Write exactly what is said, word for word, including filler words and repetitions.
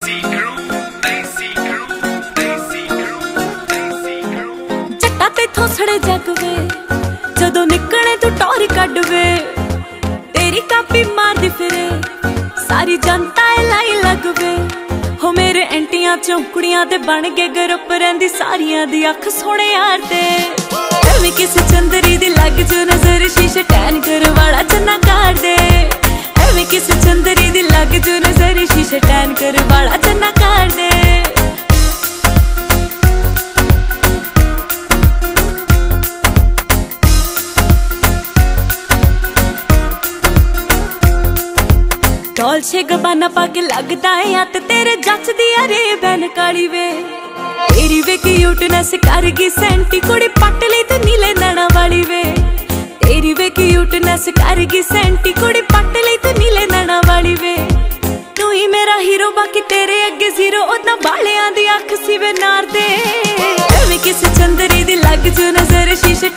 जट्टा ते थोसड़े जग वे जदों निकले तू टोर कड वे, तेरी कापी मार दी फिरे सारी जनता लाई लग वे। हो मेरे एंटियां चौंकड़ियां ते बन गए ग्रुप, रहिंदी सारियां दी अख सोने यार ते। एवें किसी चंदरी दी लग जो नजर, शीशे टैन कर वाला चन्ना काट दे। एवें किसी चंदरी दी लग जो नजर, शीशे टैन कर वाला चन्ना काट दे। डॉल्चे गबाना पाके लगदा है हत्थ तेरे जचदी अरे बैन काली वे। तेरी वे क्यूटनेस कर गई सेंटी, कुड़ी पट ली ते नीले नैना वाली वे। तेरी वे क्यूटनेस कर गई सेंटी, कुड़ी पट ली ते नीले नैना वाली वे। तू ही मेरा हीरो बाकी तेरे अगे जीरो, ओदा बालियां दी अख सी वे नार दे। एवें किसी चंदरी दी लग जो नजर, शीशे